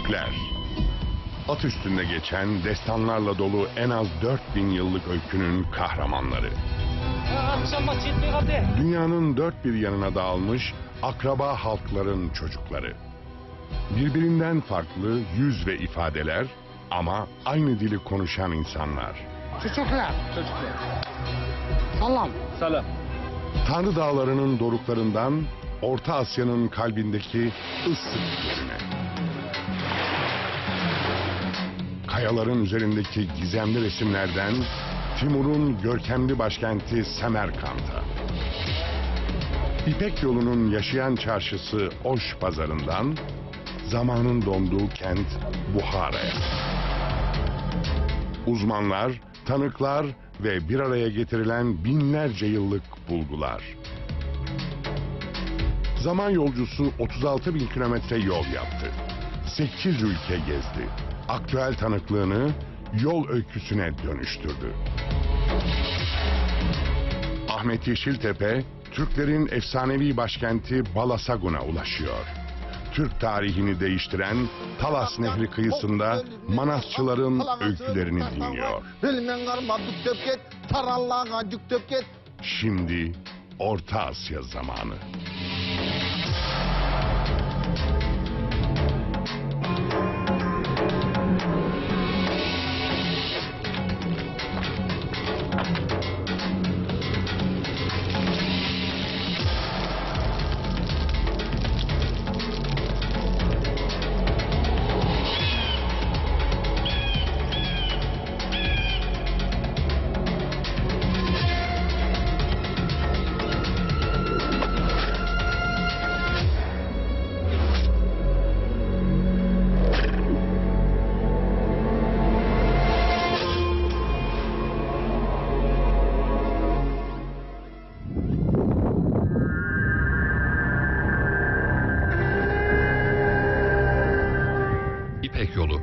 Türkler. At üstünde geçen destanlarla dolu en az 4000 yıllık öykünün kahramanları. Dünyanın dört bir yanına dağılmış akraba halkların çocukları. Birbirinden farklı yüz ve ifadeler ama aynı dili konuşan insanlar. Çocuklar. Salam. Salam. Tanrı Dağları'nın doruklarından Orta Asya'nın kalbindeki Issık. Kayaların üzerindeki gizemli resimlerden Timur'un görkemli başkenti Semerkant'a. İpek yolunun yaşayan çarşısı Oş pazarından zamanın donduğu kent Buhara'ya. Uzmanlar, tanıklar ve bir araya getirilen binlerce yıllık bulgular. Zaman yolcusu 36 bin kilometre yol yaptı. 8 ülke gezdi. Aktüel tanıklığını yol öyküsüne dönüştürdü. Ahmet Yeşiltepe, Türklerin efsanevi başkenti Balasagun'a ulaşıyor. Türk tarihini değiştiren Talas Nehri kıyısında Manasçıların öykülerini dinliyor. Şimdi Orta Asya zamanı. İpek Yolu.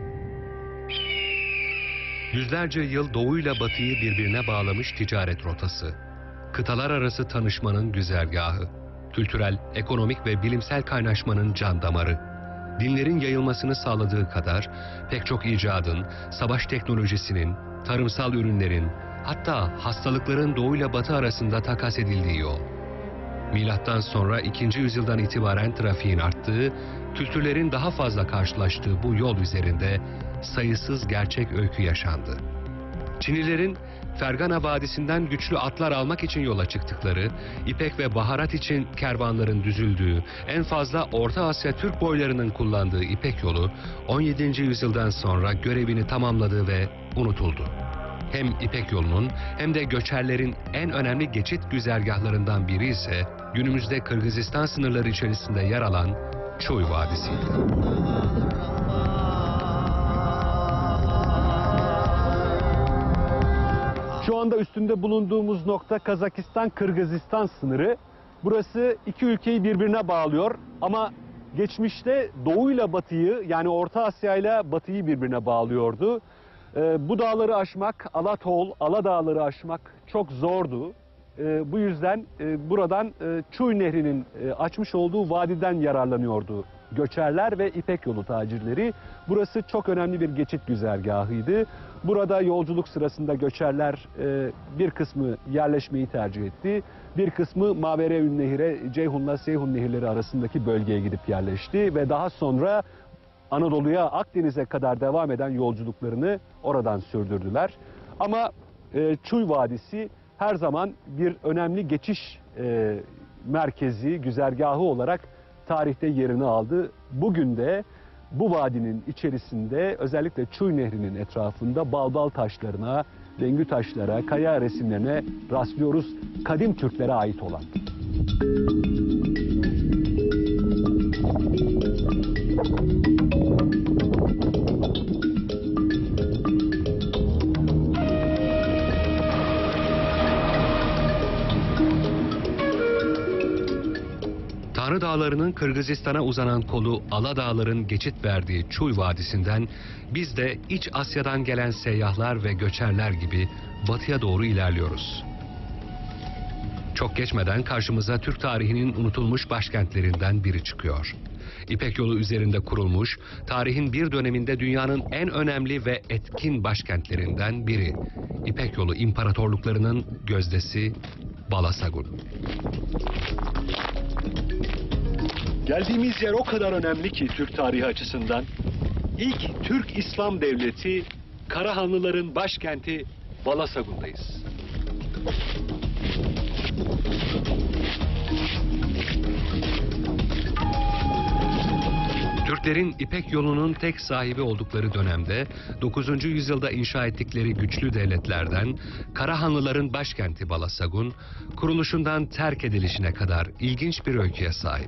Yüzlerce yıl doğuyla batıyı birbirine bağlamış ticaret rotası. Kıtalar arası tanışmanın güzergahı. Kültürel, ekonomik ve bilimsel kaynaşmanın can damarı. Dinlerin yayılmasını sağladığı kadar pek çok icadın, savaş teknolojisinin, tarımsal ürünlerin, hatta hastalıkların doğuyla batı arasında takas edildiği yol. Milattan sonra 2. yüzyıldan itibaren trafiğin arttığı, kültürlerin daha fazla karşılaştığı bu yol üzerinde sayısız gerçek öykü yaşandı. Çinlilerin Fergana Vadisi'nden güçlü atlar almak için yola çıktıkları, ipek ve baharat için kervanların düzüldüğü, en fazla Orta Asya Türk boylarının kullandığı İpek yolu 17. yüzyıldan sonra görevini tamamladı ve unutuldu. Hem İpek yolunun hem de göçerlerin en önemli geçit güzergahlarından biri ise günümüzde Kırgızistan sınırları içerisinde yer alan Çuy Vadisi'ydi. Şu anda üstünde bulunduğumuz nokta Kazakistan-Kırgızistan sınırı. Burası iki ülkeyi birbirine bağlıyor ama geçmişte doğuyla batıyı, yani Orta Asya ile batıyı birbirine bağlıyordu. Bu dağları aşmak, Alatol, Aladağları aşmak çok zordu. Bu yüzden buradan Çuy Nehri'nin açmış olduğu vadiden yararlanıyordu göçerler ve İpek yolu tacirleri. Burası çok önemli bir geçit güzergahıydı. Burada yolculuk sırasında göçerler bir kısmı yerleşmeyi tercih etti. Bir kısmı Mavereün Nehir'e, Ceyhun'la Seyhun nehirleri arasındaki bölgeye gidip yerleşti ve daha sonra Anadolu'ya, Akdeniz'e kadar devam eden yolculuklarını oradan sürdürdüler. Ama Çuy Vadisi her zaman bir önemli geçiş merkezi, güzergahı olarak tarihte yerini aldı. Bugün de bu vadinin içerisinde özellikle Çuy Nehri'nin etrafında balbal taşlarına, dengü taşlara, kaya resimlerine rastlıyoruz. Kadim Türklere ait olan. Tanrı Dağları'nın Kırgızistan'a uzanan kolu Aladağların geçit verdiği Çuy Vadisi'nden biz de İç Asya'dan gelen seyyahlar ve göçerler gibi batıya doğru ilerliyoruz. Çok geçmeden karşımıza Türk tarihinin unutulmuş başkentlerinden biri çıkıyor. İpek Yolu üzerinde kurulmuş, tarihin bir döneminde dünyanın en önemli ve etkin başkentlerinden biri. İpek Yolu imparatorluklarının gözdesi Balasagun. Geldiğimiz yer o kadar önemli ki Türk tarihi açısından. İlk Türk İslam Devleti, Karahanlıların başkenti Balasagun'dayız. Türklerin İpek Yolu'nun tek sahibi oldukları dönemde 9. yüzyılda inşa ettikleri güçlü devletlerden Karahanlıların başkenti Balasagun, kuruluşundan terk edilişine kadar ilginç bir öyküye sahip.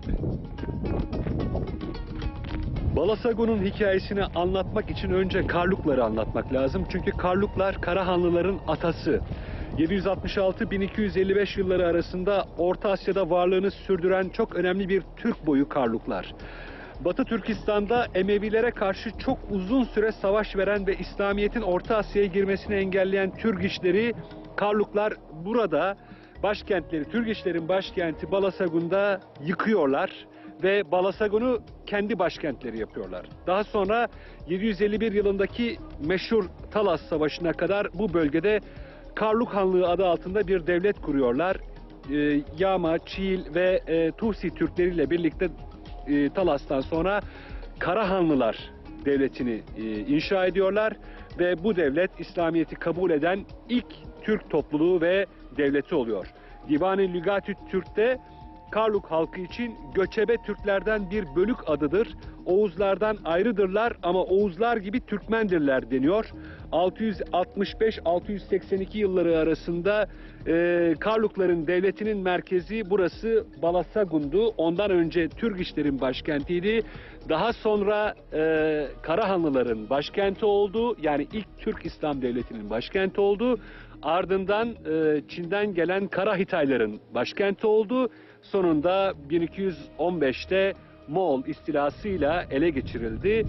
Balasagun'un hikayesini anlatmak için önce Karlukları anlatmak lazım. Çünkü Karluklar Karahanlıların atası. 766-1255 yılları arasında Orta Asya'da varlığını sürdüren çok önemli bir Türk boyu Karluklar. Batı Türkistan'da Emevilere karşı çok uzun süre savaş veren ve İslamiyet'in Orta Asya'ya girmesini engelleyen Türgişleri, Karluklar burada başkentleri, Türgişlerin başkenti Balasagun'da yıkıyorlar ve Balasagun'u kendi başkentleri yapıyorlar. Daha sonra 751 yılındaki meşhur Talas Savaşı'na kadar bu bölgede Karluk Hanlığı adı altında bir devlet kuruyorlar. Yama, Çiğil ve Tusi Türkleriyle birlikte Talas'tan sonra Karahanlılar Devleti'ni inşa ediyorlar ve bu devlet İslamiyet'i kabul eden ilk Türk topluluğu ve devleti oluyor. Divan-ı Lügat-ı Türk'te Karluk halkı için göçebe Türklerden bir bölük adıdır. Oğuzlardan ayrıdırlar ama Oğuzlar gibi Türkmendirler deniyor. 665-682 yılları arasında Karlukların devletinin merkezi burası Balasagun'du. Ondan önce Türgişlerin başkentiydi. Daha sonra Karahanlıların başkenti oldu. Yani ilk Türk İslam Devleti'nin başkenti oldu. Ardından Çin'den gelen Karahitayların başkenti oldu. Sonunda 1215'te Moğol istilasıyla ele geçirildi.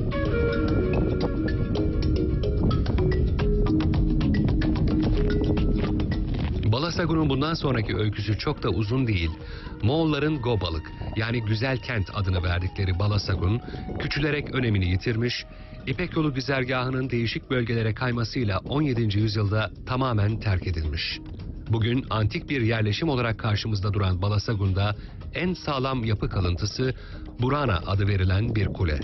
Balasagun'un bundan sonraki öyküsü çok da uzun değil. Moğolların Gobalık yani güzel kent adını verdikleri Balasagun küçülerek önemini yitirmiş, İpek Yolu güzergahının değişik bölgelere kaymasıyla 17. yüzyılda tamamen terk edilmiş. Bugün antik bir yerleşim olarak karşımızda duran Balasagun'da en sağlam yapı kalıntısı Burana adı verilen bir kule.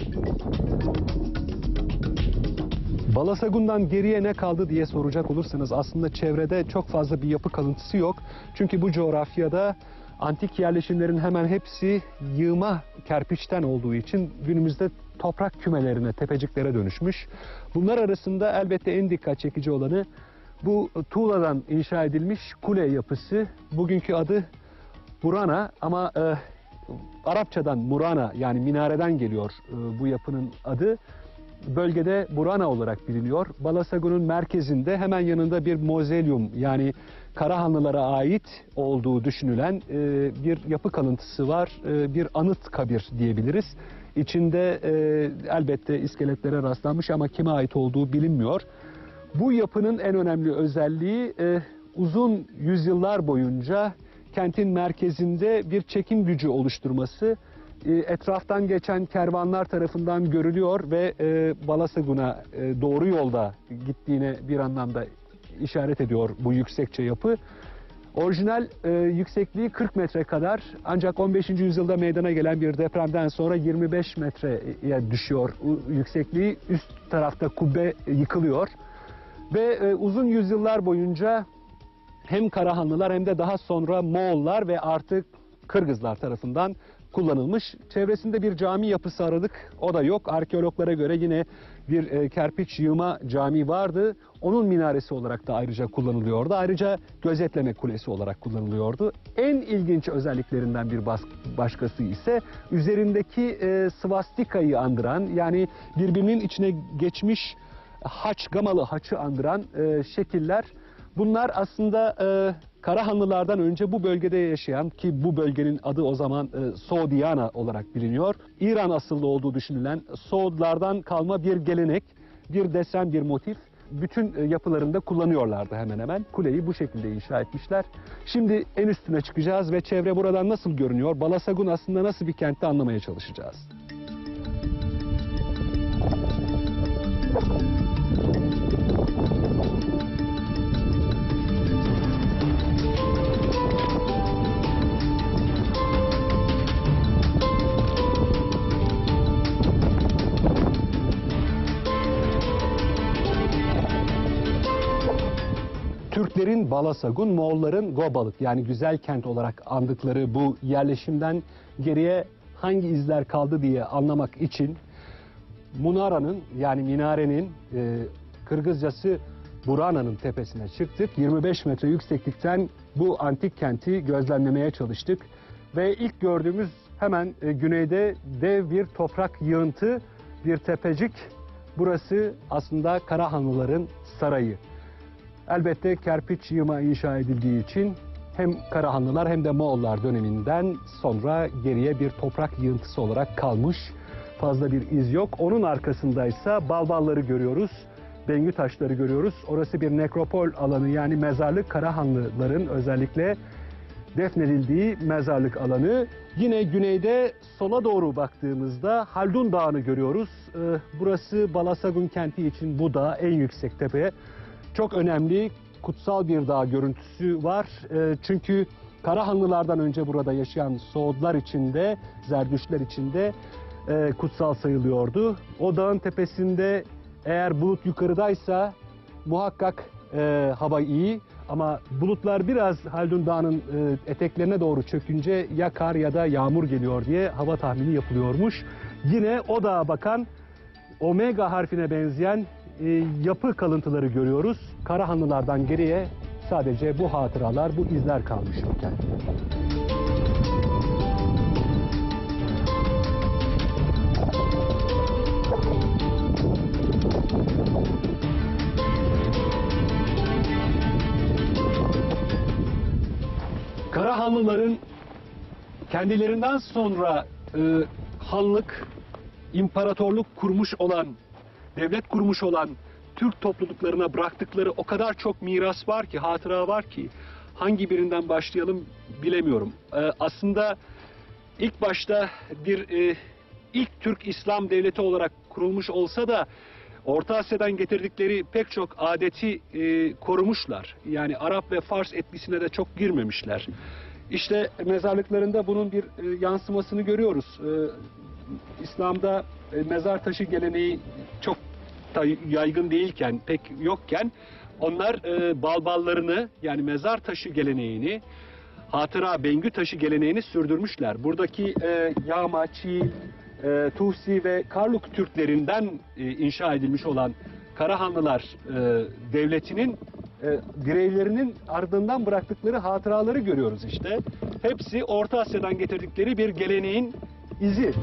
Balasagun'dan geriye ne kaldı diye soracak olursanız aslında çevrede çok fazla bir yapı kalıntısı yok. Çünkü bu coğrafyada antik yerleşimlerin hemen hepsi yığma kerpiçten olduğu için günümüzde toprak kümelerine, tepeciklere dönüşmüş. Bunlar arasında elbette en dikkat çekici olanı bu tuğladan inşa edilmiş kule yapısı. Bugünkü adı Burana ama Arapçadan Murana yani minareden geliyor bu yapının adı. Bölgede Burana olarak biliniyor. Balasagun'un merkezinde hemen yanında bir mozolyum yani Karahanlılara ait olduğu düşünülen bir yapı kalıntısı var. Bir anıt kabir diyebiliriz. İçinde elbette iskeletlere rastlanmış ama kime ait olduğu bilinmiyor. Bu yapının en önemli özelliği uzun yüzyıllar boyunca kentin merkezinde bir çekim gücü oluşturması. Etraftan geçen kervanlar tarafından görülüyor ve Balasagun'a doğru yolda gittiğine bir anlamda işaret ediyor bu yüksekçe yapı. Orijinal yüksekliği 40 metre kadar ancak 15. yüzyılda meydana gelen bir depremden sonra 25 metreye düşüyor yüksekliği. Üst tarafta kubbe yıkılıyor ve uzun yüzyıllar boyunca hem Karahanlılar hem de daha sonra Moğollar ve artık Kırgızlar tarafından kullanılmış. Çevresinde bir cami yapısı aradık. O da yok. Arkeologlara göre yine bir kerpiç yığma cami vardı. Onun minaresi olarak da ayrıca kullanılıyordu. Ayrıca gözetleme kulesi olarak kullanılıyordu. En ilginç özelliklerinden bir başkası ise üzerindeki svastikayı andıran yani birbirinin içine geçmiş haç, gamalı haçı andıran şekiller. Bunlar aslında Karahanlılardan önce bu bölgede yaşayan ki bu bölgenin adı o zaman Soğdiyana olarak biliniyor. İran asıllı olduğu düşünülen Soğudlardan kalma bir gelenek, bir desen, bir motif bütün yapılarında kullanıyorlardı hemen hemen. Kuleyi bu şekilde inşa etmişler. Şimdi en üstüne çıkacağız ve çevre buradan nasıl görünüyor? Balasagun aslında nasıl bir kentte anlamaya çalışacağız. Türklerin Balasagun, Moğolların Gobalık yani güzel kent olarak andıkları bu yerleşimden geriye hangi izler kaldı diye anlamak için Munara'nın yani minarenin Kırgızcası Burana'nın tepesine çıktık. 25 metre yükseklikten bu antik kenti gözlemlemeye çalıştık. Ve ilk gördüğümüz hemen güneyde dev bir toprak yığıntı, bir tepecik. Burası aslında Karahanlıların sarayı. Elbette kerpiç yığma inşa edildiği için hem Karahanlılar hem de Moğollar döneminden sonra geriye bir toprak yığıntısı olarak kalmış. Fazla bir iz yok. Onun arkasındaysa balbalları görüyoruz. Bengü taşları görüyoruz. Orası bir nekropol alanı yani mezarlık, Karahanlıların özellikle defnedildiği mezarlık alanı. Yine güneyde sola doğru baktığımızda Haldun Dağı'nı görüyoruz. Burası Balasagun kenti için bu dağ en yüksek tepe. Çok önemli, kutsal bir dağ görüntüsü var. Çünkü Karahanlılardan önce burada yaşayan Soğudlar içinde, Zerdüştler içinde kutsal sayılıyordu. O dağın tepesinde eğer bulut yukarıdaysa muhakkak hava iyi. Ama bulutlar biraz Haldun Dağı'nın eteklerine doğru çökünce ya kar ya da yağmur geliyor diye hava tahmini yapılıyormuş. Yine o dağa bakan omega harfine benzeyen yapı kalıntıları görüyoruz. Karahanlılardan geriye sadece bu hatıralar, bu izler kalmış bu kentte. Karahanlıların kendilerinden sonra hanlık, imparatorluk kurmuş olan, devlet kurmuş olan Türk topluluklarına bıraktıkları o kadar çok miras var ki, hatıra var ki hangi birinden başlayalım bilemiyorum. Aslında ilk başta bir ilk Türk İslam devleti olarak kurulmuş olsa da Orta Asya'dan getirdikleri pek çok adeti korumuşlar. Yani Arap ve Fars etkisine de çok girmemişler. İşte mezarlıklarında bunun bir yansımasını görüyoruz. İslam'da mezar taşı geleneği çok yaygın değilken, pek yokken onlar balballarını yani mezar taşı geleneğini, hatıra bengü taşı geleneğini sürdürmüşler. Buradaki Yağma, Çiğ, Tuhsi ve Karluk Türklerinden inşa edilmiş olan Karahanlılar devletinin bireylerinin ardından bıraktıkları hatıraları görüyoruz işte. Hepsi Orta Asya'dan getirdikleri bir geleneğin izi.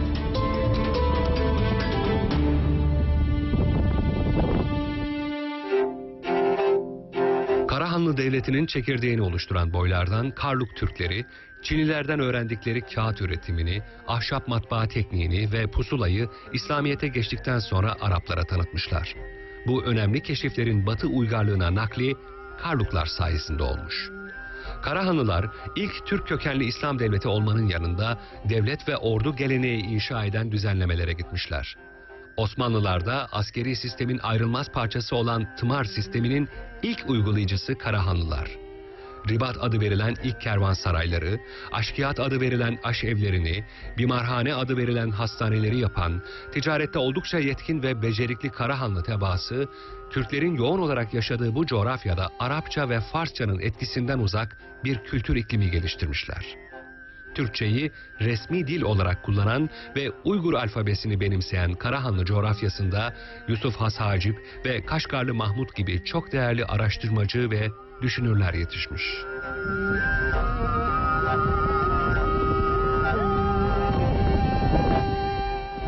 Karahanlı Devleti'nin çekirdeğini oluşturan boylardan Karluk Türkleri, Çinilerden öğrendikleri kağıt üretimini, ahşap matbaa tekniğini ve pusulayı İslamiyet'e geçtikten sonra Araplara tanıtmışlar. Bu önemli keşiflerin Batı uygarlığına nakli Karluklar sayesinde olmuş. Karahanlılar ilk Türk kökenli İslam devleti olmanın yanında devlet ve ordu geleneği inşa eden düzenlemelere gitmişler. Osmanlılar da askeri sistemin ayrılmaz parçası olan tımar sisteminin ilk uygulayıcısı Karahanlılar. Ribat adı verilen ilk kervansarayları, aşkiyat adı verilen aşevlerini, bimarhane adı verilen hastaneleri yapan, ticarette oldukça yetkin ve becerikli Karahanlı tebaası, Türklerin yoğun olarak yaşadığı bu coğrafyada Arapça ve Farsçanın etkisinden uzak bir kültür iklimi geliştirmişler. Türkçeyi resmi dil olarak kullanan ve Uygur alfabesini benimseyen Karahanlı coğrafyasında Yusuf Has Hacip ve Kaşgarlı Mahmut gibi çok değerli araştırmacı ve düşünürler yetişmiş.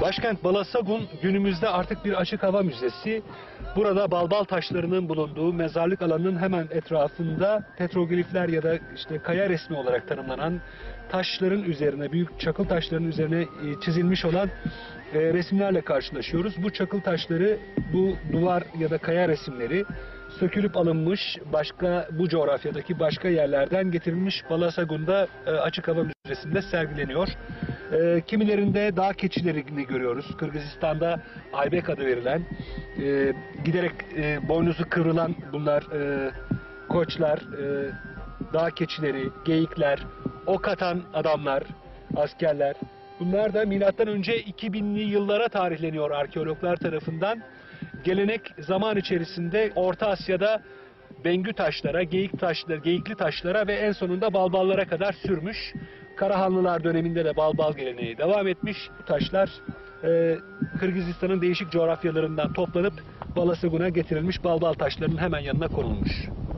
Başkent Balasagun günümüzde artık bir açık hava müzesi. Burada balbal taşlarının bulunduğu mezarlık alanının hemen etrafında petroglifler ya da işte kaya resmi olarak tanımlanan taşların üzerine, büyük çakıl taşlarının üzerine çizilmiş olan resimlerle karşılaşıyoruz. Bu çakıl taşları, bu duvar ya da kaya resimleri sökülüp alınmış, başka bu coğrafyadaki başka yerlerden getirilmiş Balasagun'da açık hava müzesinde sergileniyor. Kimilerinde dağ keçilerini görüyoruz. Kırgızistan'da aybek adı verilen, giderek boynuzu kıvrılan bunlar koçlar, dağ keçileri, geyikler, ok atan adamlar, askerler. Bunlar da milattan önce 2000'li yıllara tarihleniyor arkeologlar tarafından. Gelenek zaman içerisinde Orta Asya'da bengü taşlara, geyikli taşlara ve en sonunda balballara kadar sürmüş. Karahanlılar döneminde de balbal geleneği devam etmiş. Bu taşlar Kırgızistan'ın değişik coğrafyalarından toplanıp Balasagun'a getirilmiş, balbal taşlarının hemen yanına konulmuş.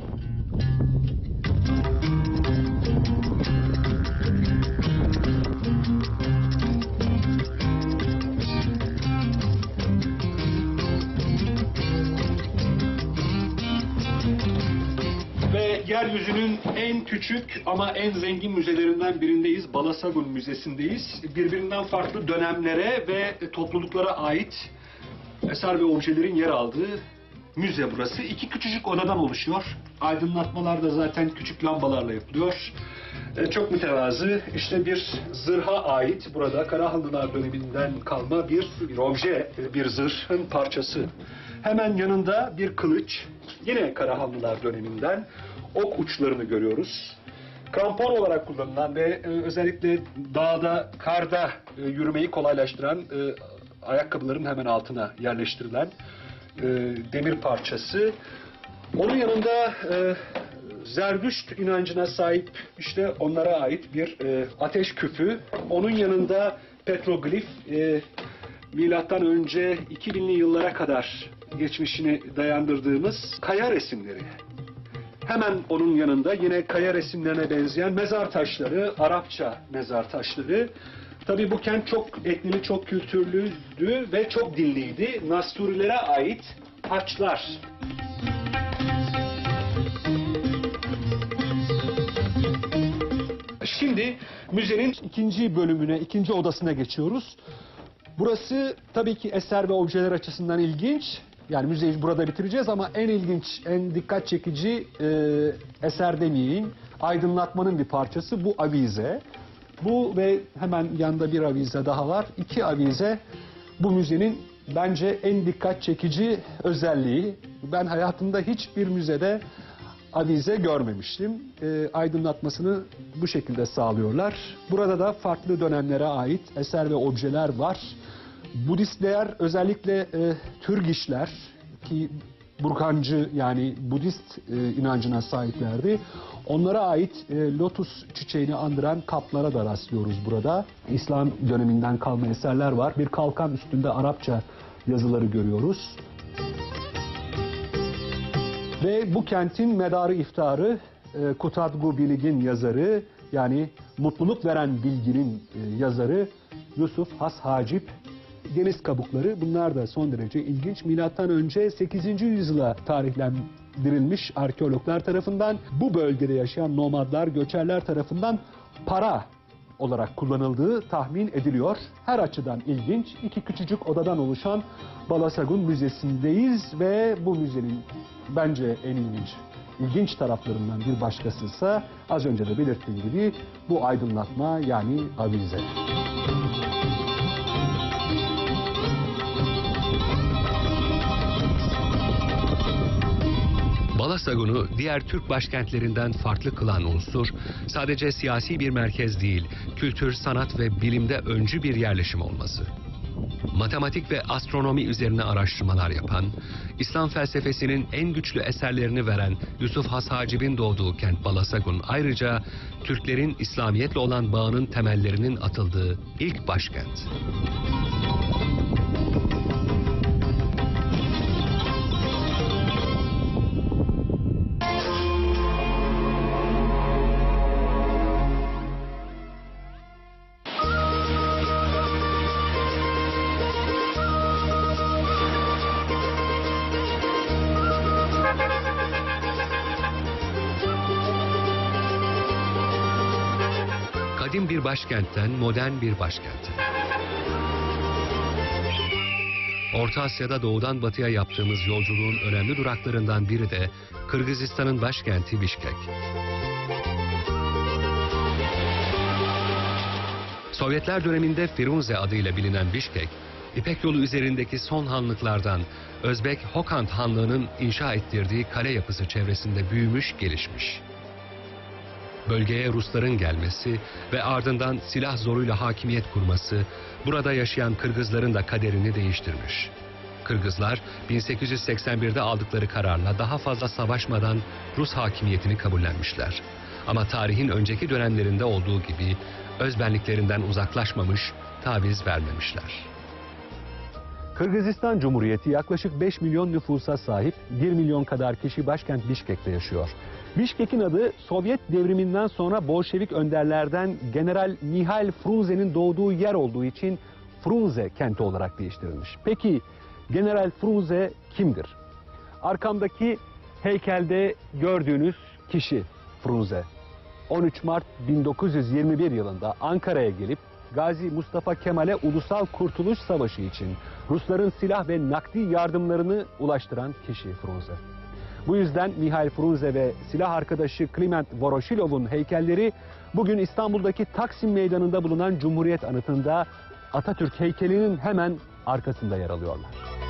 Yeryüzünün en küçük ama en zengin müzelerinden birindeyiz. Balasagun Müzesi'ndeyiz. Birbirinden farklı dönemlere ve topluluklara ait eser ve objelerin yer aldığı müze burası. İki küçücük odadan oluşuyor. Aydınlatmalar da zaten küçük lambalarla yapılıyor. Çok mütevazı. İşte bir zırha ait, burada Karahanlılar döneminden kalma bir obje, bir zırhın parçası. Hemen yanında bir kılıç, yine Karahanlılar döneminden. Ok uçlarını görüyoruz. Krampon olarak kullanılan ve özellikle dağda, karda yürümeyi kolaylaştıran ayakkabıların hemen altına yerleştirilen demir parçası. Onun yanında Zerdüşt inancına sahip, işte onlara ait bir ateş küpü. Onun yanında petroglif, milattan önce 2000'li yıllara kadar geçmişini dayandırdığımız kaya resimleri. Hemen onun yanında yine kaya resimlerine benzeyen mezar taşları, Arapça mezar taşları. Tabii bu kent çok etnili, çok kültürlüydü ve çok dilliydi. Nasturilere ait haçlar. Şimdi müzenin ikinci bölümüne, ikinci odasına geçiyoruz. Burası tabii ki eser ve objeler açısından ilginç. Yani müzeyi burada bitireceğiz ama en ilginç, en dikkat çekici eser demeyeyim, aydınlatmanın bir parçası bu avize. Bu ve hemen yanında bir avize daha var. İki avize bu müzenin bence en dikkat çekici özelliği. Ben hayatımda hiçbir müzede avize görmemiştim. Aydınlatmasını bu şekilde sağlıyorlar. Burada da farklı dönemlere ait eser ve objeler var. Budistler, özellikle Türgişler ki Burkancı yani Budist inancına sahiplerdi. Onlara ait lotus çiçeğini andıran kaplara da rastlıyoruz burada. İslam döneminden kalma eserler var. Bir kalkan üstünde Arapça yazıları görüyoruz. Ve bu kentin medarı iftarı Kutadgu Bilig'in yazarı, yani mutluluk veren bilginin yazarı Yusuf Has Hacip. Deniz kabukları, bunlar da son derece ilginç. Milattan önce 8. yüzyıla tarihlendirilmiş arkeologlar tarafından, bu bölgede yaşayan nomadlar, göçerler tarafından para olarak kullanıldığı tahmin ediliyor. Her açıdan ilginç. İki küçücük odadan oluşan Balasagun Müzesi'ndeyiz ve bu müzenin bence en ilginç taraflarından bir başkası ise az önce de belirttiğim gibi bu aydınlatma, yani avize. Balasagun'u diğer Türk başkentlerinden farklı kılan unsur, sadece siyasi bir merkez değil, kültür, sanat ve bilimde öncü bir yerleşim olması. Matematik ve astronomi üzerine araştırmalar yapan, İslam felsefesinin en güçlü eserlerini veren Yusuf Has Hacip'in doğduğu kent Balasagun, ayrıca Türklerin İslamiyetle olan bağının temellerinin atıldığı ilk başkent. Kadim bir başkentten modern bir başkente. Orta Asya'da doğudan batıya yaptığımız yolculuğun önemli duraklarından biri de Kırgızistan'ın başkenti Bişkek. Sovyetler döneminde Firunze adıyla bilinen Bişkek, İpek Yolu üzerindeki son hanlıklardan Özbek Hokant Hanlığı'nın inşa ettirdiği kale yapısı çevresinde büyümüş, gelişmiş. Bölgeye Rusların gelmesi ve ardından silah zoruyla hakimiyet kurması, burada yaşayan Kırgızların da kaderini değiştirmiş. Kırgızlar 1881'de aldıkları kararla daha fazla savaşmadan Rus hakimiyetini kabullenmişler. Ama tarihin önceki dönemlerinde olduğu gibi özbenliklerinden uzaklaşmamış, taviz vermemişler. Kırgızistan Cumhuriyeti yaklaşık 5 milyon nüfusa sahip, 1 milyon kadar kişi başkent Bişkek'te yaşıyor. Bişkek'in adı Sovyet devriminden sonra Bolşevik önderlerden General Mihail Frunze'nin doğduğu yer olduğu için Frunze kenti olarak değiştirilmiş. Peki General Frunze kimdir? Arkamdaki heykelde gördüğünüz kişi Frunze. 13 Mart 1921 yılında Ankara'ya gelip Gazi Mustafa Kemal'e Ulusal Kurtuluş Savaşı için Rusların silah ve nakdi yardımlarını ulaştıran kişi Frunze. Bu yüzden Mihail Frunze ve silah arkadaşı Kliment Voroshilov'un heykelleri bugün İstanbul'daki Taksim Meydanı'nda bulunan Cumhuriyet Anıtı'nda Atatürk heykelinin hemen arkasında yer alıyorlar.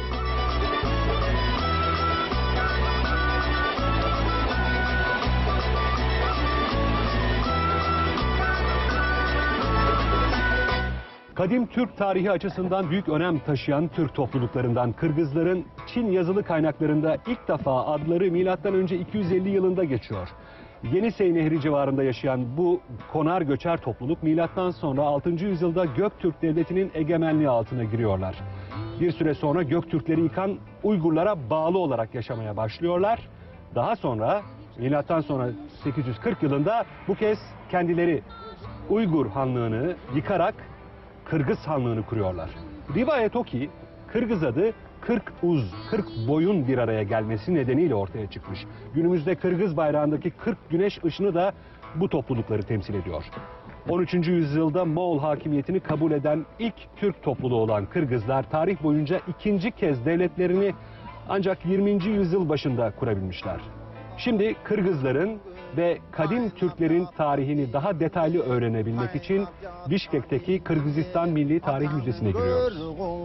Kadim Türk tarihi açısından büyük önem taşıyan Türk topluluklarından Kırgızların Çin yazılı kaynaklarında ilk defa adları M.Ö. 250 yılında geçiyor. Yenisey Nehri civarında yaşayan bu konar göçer topluluk milattan sonra 6. yüzyılda Göktürk Devleti'nin egemenliği altına giriyorlar. Bir süre sonra Göktürkleri yıkan Uygurlara bağlı olarak yaşamaya başlıyorlar. Daha sonra milattan sonra 840 yılında bu kez kendileri Uygur Hanlığı'nı yıkarak Kırgız Hanlığı'nı kuruyorlar. Rivayet o ki Kırgız adı 40 boyun bir araya gelmesi nedeniyle ortaya çıkmış. Günümüzde Kırgız bayrağındaki 40 güneş ışını da bu toplulukları temsil ediyor. 13. yüzyılda Moğol hakimiyetini kabul eden ilk Türk topluluğu olan Kırgızlar tarih boyunca ikinci kez devletlerini ancak 20. yüzyıl başında kurabilmişler. Şimdi Kırgızların ve kadim Türklerin tarihini daha detaylı öğrenebilmek için Bişkek'teki Kırgızistan Milli Tarih Müzesi'ne giriyoruz.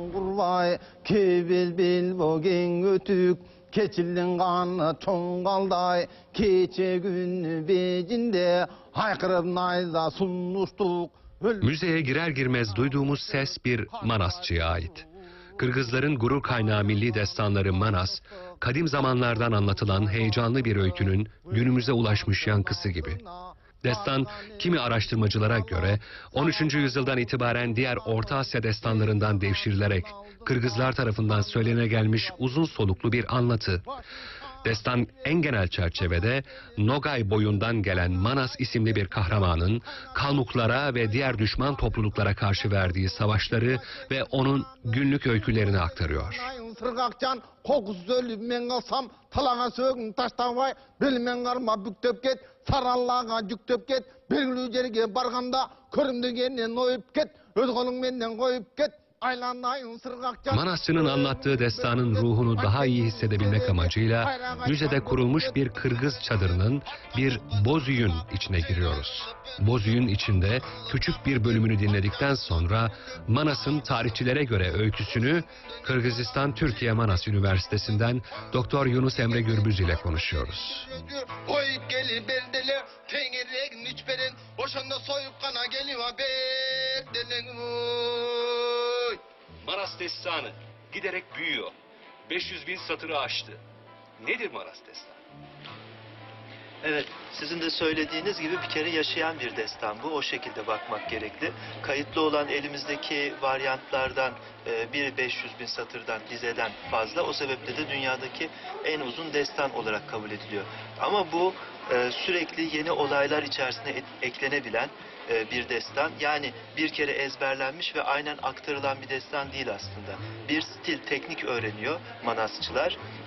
Keçilin kanı çongalday, keçe gün becinde, haykırıp nayda sunmuştuk. Müzeye girer girmez duyduğumuz ses bir Manasçı'ya ait. Kırgızların gurur kaynağı milli destanları Manas, kadim zamanlardan anlatılan heyecanlı bir öykünün günümüze ulaşmış yankısı gibi. Destan, kimi araştırmacılara göre 13. yüzyıldan itibaren diğer Orta Asya destanlarından devşirilerek Kırgızlar tarafından söylene gelmiş uzun soluklu bir anlatı. Destan en genel çerçevede Nogay boyundan gelen Manas isimli bir kahramanın Kalmuklara ve diğer düşman topluluklara karşı verdiği savaşları ve onun günlük öykülerini aktarıyor. Sırgakcan kokusuz ölüp men kalsam talana sögün taştanvay belmen karma büktep ket sarallağa yüktep ket belgili jerge barganda körümdegenden oyup ket öz kolun menden koyup ket. Manasçı'nın anlattığı destanın ruhunu daha iyi hissedebilmek amacıyla müzede kurulmuş bir Kırgız çadırının bir bozüyün içine giriyoruz. Bozüyün içinde küçük bir bölümünü dinledikten sonra Manas'ın tarihçilere göre öyküsünü Kırgızistan Türkiye Manas Üniversitesi'nden Doktor Yunus Emre Gürbüz ile konuşuyoruz. Manas destanı giderek büyüyor. 500 bin satırı aştı. Nedir Manas destanı? Evet, sizin de söylediğiniz gibi bir kere yaşayan bir destan bu. O şekilde bakmak gerekli. Kayıtlı olan elimizdeki varyantlardan biri 500 bin satırdan, dizeden fazla. O sebeple de dünyadaki en uzun destan olarak kabul ediliyor. Ama bu sürekli yeni olaylar içerisine eklenebilen bir destan. Yani bir kere ezberlenmiş ve aynen aktarılan bir destan değil aslında. Bir stil, teknik öğreniyor Manasçılar.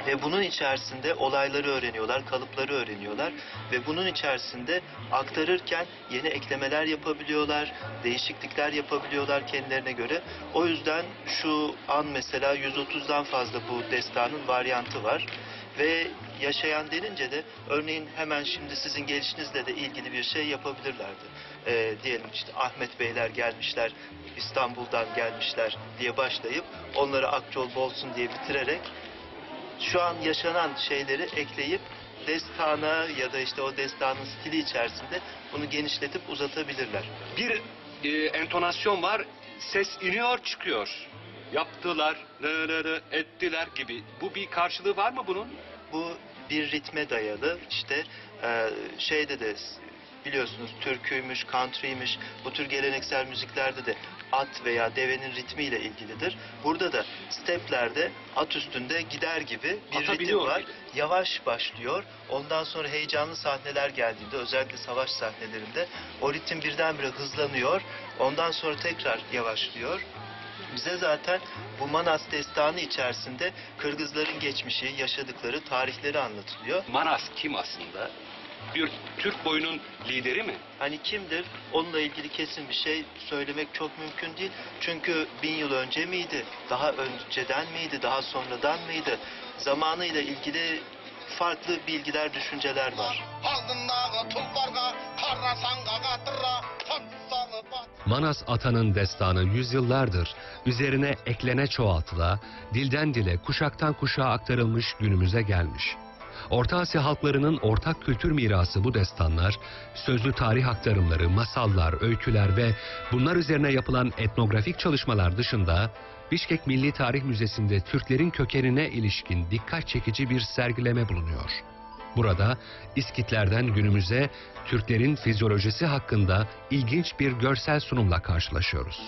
Ve bunun içerisinde olayları öğreniyorlar, kalıpları öğreniyorlar ve bunun içerisinde aktarırken yeni eklemeler yapabiliyorlar, değişiklikler yapabiliyorlar kendilerine göre. O yüzden şu an mesela 130'dan fazla bu destanın varyantı var. Ve yaşayan denince de örneğin hemen şimdi sizin gelişinizle de ilgili bir şey yapabilirlerdi. Diyelim işte Ahmet Beyler gelmişler, İstanbul'dan gelmişler diye başlayıp onları Akçol Bolsun diye bitirerek şu an yaşanan şeyleri ekleyip destana ya da işte o destanın stili içerisinde bunu genişletip uzatabilirler. Bir entonasyon var, ses iniyor çıkıyor. Yaptılar, ettiler gibi. Bu bir karşılığı var mı bunun? Bu bir ritme dayalı. İşte şeyde de biliyorsunuz türküymüş, country'ymiş, bu tür geleneksel müziklerde de at veya devenin ritmiyle ilgilidir. Burada da steplerde at üstünde gider gibi bir Ata ritim biniyor var. gibi. Yavaş başlıyor. Ondan sonra heyecanlı sahneler geldiğinde, özellikle savaş sahnelerinde o ritim birdenbire hızlanıyor. Ondan sonra tekrar yavaşlıyor. Bize zaten bu Manas destanı içerisinde Kırgızların geçmişi, yaşadıkları, tarihleri anlatılıyor. Manas kim aslında? Bir Türk boyunun lideri mi? Hani kimdir? Onunla ilgili kesin bir şey söylemek çok mümkün değil. Çünkü 1000 yıl önce miydi? Daha önceden miydi? Daha sonradan mıydı? Zamanıyla ilgili farklı bilgiler, düşünceler var. Manas atanın destanı yüzyıllardır üzerine eklene çoğaltıla, dilden dile, kuşaktan kuşağa aktarılmış, günümüze gelmiş. Orta Asya halklarının ortak kültür mirası bu destanlar, sözlü tarih aktarımları, masallar, öyküler ve bunlar üzerine yapılan etnografik çalışmalar dışında Bişkek Milli Tarih Müzesi'nde Türklerin kökenine ilişkin dikkat çekici bir sergileme bulunuyor. Burada İskitlerden günümüze Türklerin fizyolojisi hakkında ilginç bir görsel sunumla karşılaşıyoruz.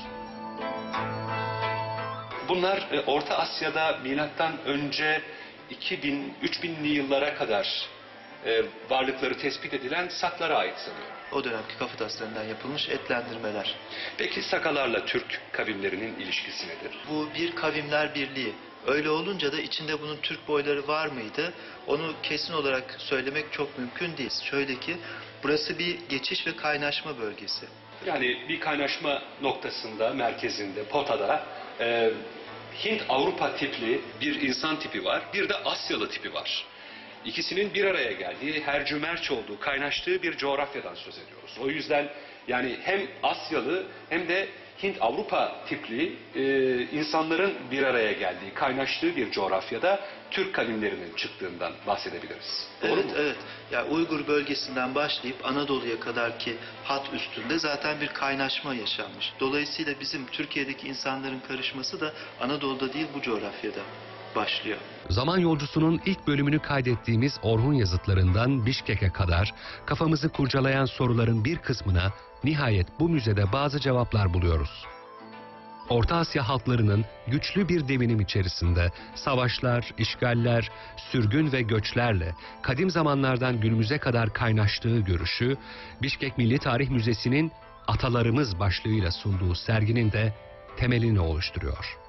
Bunlar Orta Asya'da milattan önce 2000-3000'li yıllara kadar varlıkları tespit edilen Saklara ait sanıyorum. O dönemki kafataslarından yapılmış etlendirmeler. Peki Sakalarla Türk kavimlerinin ilişkisi nedir? Bu bir kavimler birliği. Öyle olunca da içinde bunun Türk boyları var mıydı? Onu kesin olarak söylemek çok mümkün değil. Şöyle ki burası bir geçiş ve kaynaşma bölgesi. Yani bir kaynaşma noktasında, merkezinde, potada Hint-Avrupa tipli bir insan tipi var, bir de Asyalı tipi var. İkisinin bir araya geldiği, hercümerç olduğu, kaynaştığı bir coğrafyadan söz ediyoruz. O yüzden yani hem Asyalı hem de Hint-Avrupa tipli insanların bir araya geldiği, kaynaştığı bir coğrafyada Türk kavimlerinin çıktığından bahsedebiliriz. Doğru Evet, mu? evet. Ya Uygur bölgesinden başlayıp Anadolu'ya kadarki hat üstünde zaten bir kaynaşma yaşanmış. Dolayısıyla bizim Türkiye'deki insanların karışması da Anadolu'da değil bu coğrafyada başlıyor. Zaman Yolcusu'nun ilk bölümünü kaydettiğimiz Orhun yazıtlarından Bişkek'e kadar kafamızı kurcalayan soruların bir kısmına nihayet bu müzede bazı cevaplar buluyoruz. Orta Asya halklarının güçlü bir devinim içerisinde savaşlar, işgaller, sürgün ve göçlerle kadim zamanlardan günümüze kadar kaynaştığı görüşü Bişkek Milli Tarih Müzesi'nin Atalarımız başlığıyla sunduğu serginin de temelini oluşturuyor.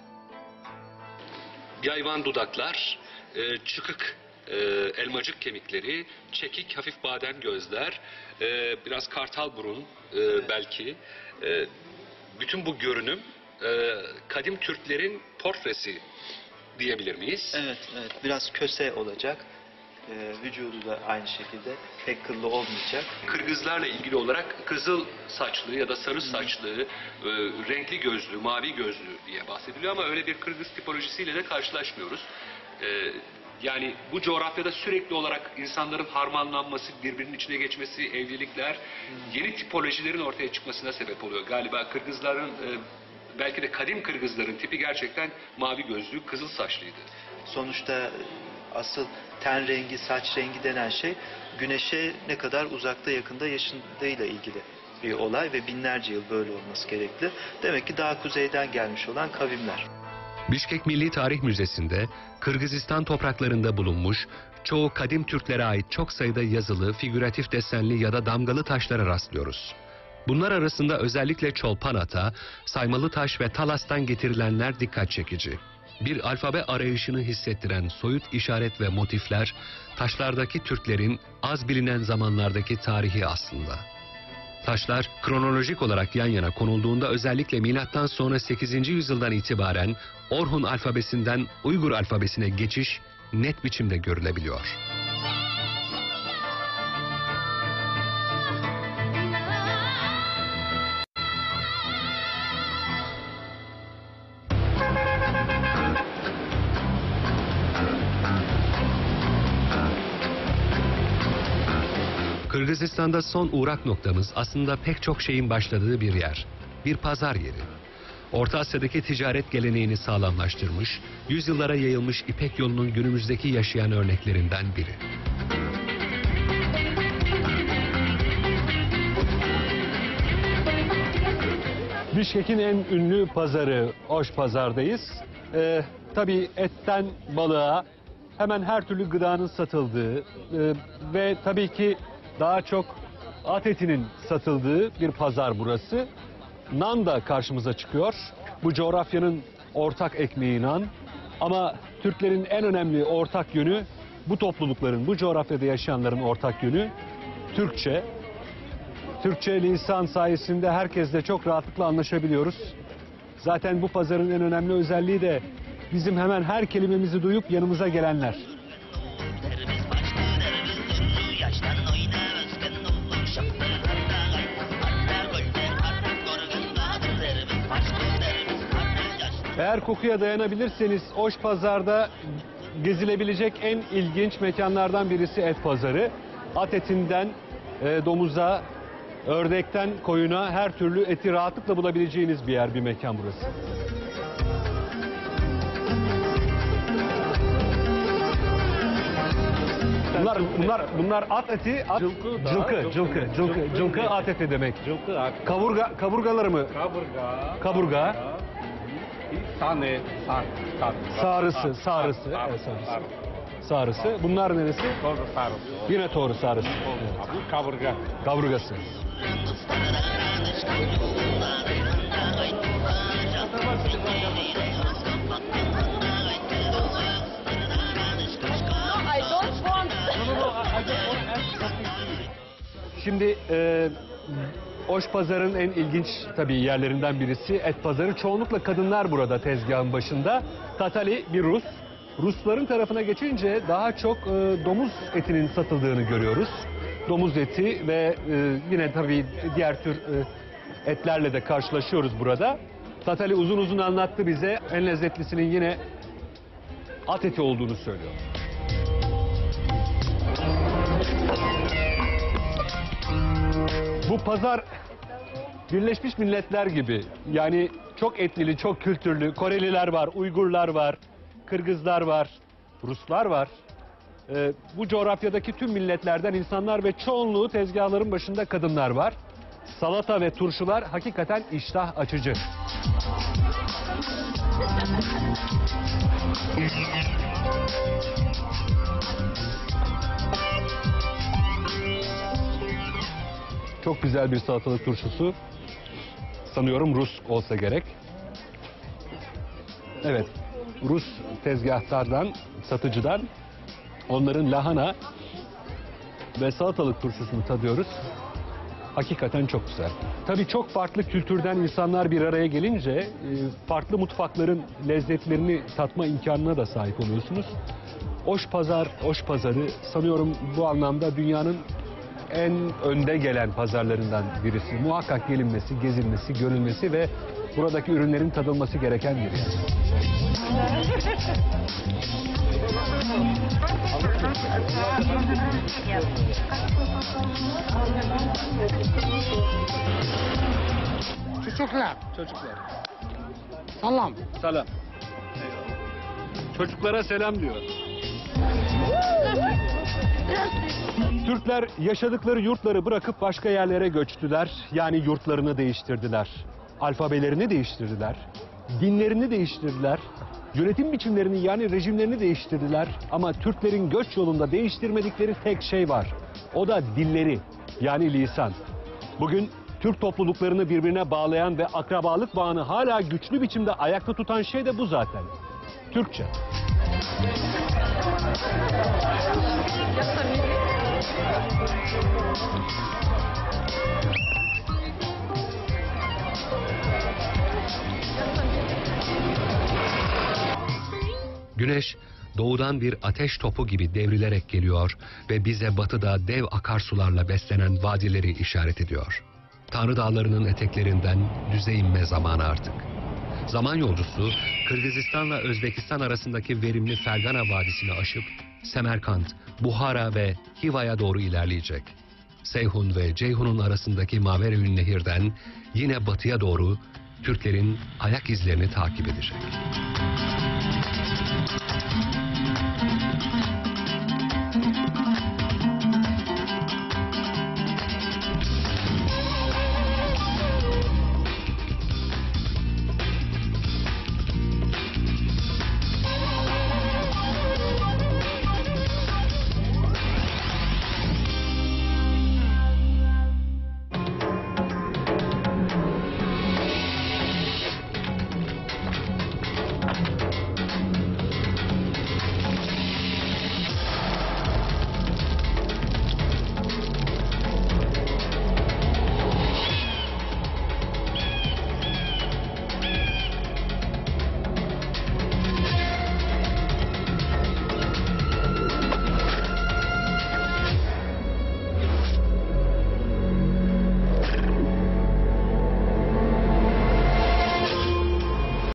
Yayvan dudaklar, çıkık elmacık kemikleri, çekik hafif badem gözler, biraz kartal burun belki. Bütün bu görünüm kadim Türklerin portresi diyebilir miyiz? Evet, evet. Biraz köse olacak. Vücudu da aynı şekilde pek kıllı olmayacak. Kırgızlarla ilgili olarak kızıl saçlı ya da sarı saçlı, renkli gözlü, mavi gözlü diye bahsediliyor ama öyle bir Kırgız tipolojisiyle de karşılaşmıyoruz. Yani bu coğrafyada sürekli olarak insanların harmanlanması, birbirinin içine geçmesi, evlilikler, yeni tipolojilerin ortaya çıkmasına sebep oluyor. Galiba Kırgızların, belki de kadim Kırgızların tipi gerçekten mavi gözlü, kızıl saçlıydı. Sonuçta asıl ten rengi, saç rengi denen şey güneşe ne kadar uzakta yakında yaşındığıyla ilgili bir olay ve binlerce yıl böyle olması gerekli. Demek ki daha kuzeyden gelmiş olan kavimler. Bişkek Milli Tarih Müzesi'nde Kırgızistan topraklarında bulunmuş çoğu kadim Türklere ait çok sayıda yazılı, figüratif desenli ya da damgalı taşlara rastlıyoruz. Bunlar arasında özellikle Çolpan Ata, Saymalı Taş ve Talas'tan getirilenler dikkat çekici. Bir alfabe arayışını hissettiren soyut işaret ve motifler, taşlardaki Türklerin az bilinen zamanlardaki tarihi aslında. Taşlar kronolojik olarak yan yana konulduğunda özellikle milattan sonra 8. yüzyıldan itibaren Orhun alfabesinden Uygur alfabesine geçiş net biçimde görülebiliyor. Kırgızistan'da son uğrak noktamız aslında pek çok şeyin başladığı bir yer. Bir pazar yeri. Orta Asya'daki ticaret geleneğini sağlamlaştırmış, yüzyıllara yayılmış İpek yolunun günümüzdeki yaşayan örneklerinden biri. Bişkek'in en ünlü pazarı Oş Pazar'dayız. Tabii etten balığa hemen her türlü gıdanın satıldığı ve tabii ki daha çok at etinin satıldığı bir pazar burası. Nan da karşımıza çıkıyor. Bu coğrafyanın ortak ekmeği nan. Ama Türklerin en önemli ortak yönü, bu toplulukların, bu coğrafyada yaşayanların ortak yönü Türkçe. Türkçe lisan sayesinde herkesle çok rahatlıkla anlaşabiliyoruz. Zaten bu pazarın en önemli özelliği de bizim hemen her kelimemizi duyup yanımıza gelenler. Eğer kokuya dayanabilirseniz Oş Pazar'da gezilebilecek en ilginç mekanlardan birisi et pazarı. At etinden domuza, ördekten koyuna her türlü eti rahatlıkla bulabileceğiniz bir yer, bir mekan burası. Bunlar at eti, cılkı at eti demek. Kaburgaları mı? Kaburga. Sarısı. Evet, sarısı. Sarısı. Bunlar neresi? Yine toru sarısı. Evet. Kaburgası. Şimdi Oş Pazar'ın en ilginç tabii yerlerinden birisi et pazarı. Çoğunlukla kadınlar burada tezgahın başında. Tatali bir Rus. Rusların tarafına geçince daha çok domuz etinin satıldığını görüyoruz. Domuz eti ve yine tabii diğer tür etlerle de karşılaşıyoruz burada. Tatali uzun uzun anlattı bize. En lezzetlisinin yine at eti olduğunu söylüyor. Bu pazar Birleşmiş Milletler gibi, yani çok etlili, çok kültürlü. Koreliler var, Uygurlar var, Kırgızlar var, Ruslar var. Bu coğrafyadaki tüm milletlerden insanlar ve çoğunluğu tezgahların başında kadınlar var. Salata ve turşular hakikaten iştah açıcı. Çok güzel bir salatalık turşusu. Sanıyorum Rus olsa gerek. Evet, Rus tezgahtardan, satıcıdan onların lahana ve salatalık turşusunu tadıyoruz. Hakikaten çok güzel. Tabii çok farklı kültürden insanlar bir araya gelince farklı mutfakların lezzetlerini tatma imkanına da sahip oluyorsunuz. Oş Pazarı sanıyorum bu anlamda dünyanın en önde gelen pazarlarından birisi. Muhakkak gelinmesi, gezilmesi, görülmesi ve buradaki ürünlerin tadılması gereken bir yer. Çocuklar. Salam. Selam. Çocuklara selam diyor. Türkler yaşadıkları yurtları bırakıp başka yerlere göçtüler. Yani yurtlarını değiştirdiler. Alfabelerini değiştirdiler. Dinlerini değiştirdiler. Yönetim biçimlerini yani rejimlerini değiştirdiler. Ama Türklerin göç yolunda değiştirmedikleri tek şey var. O da dilleri yani lisan. Bugün Türk topluluklarını birbirine bağlayan ve akrabalık bağını hala güçlü biçimde ayakta tutan şey de bu zaten. Türkçe. Güneş doğudan bir ateş topu gibi devrilerek geliyor ve bize batıda dev akarsularla beslenen vadileri işaret ediyor. Tanrı Dağları'nın eteklerinden düze inme zamanı artık. Zaman yolcusu Kırgızistan ve Özbekistan arasındaki verimli Fergana Vadisi'ni aşıp Semerkant, Buhara ve Hiva'ya doğru ilerleyecek. Seyhun ve Ceyhun'un arasındaki Maverevün Nehir'den yine batıya doğru Türklerin ayak izlerini takip edecek.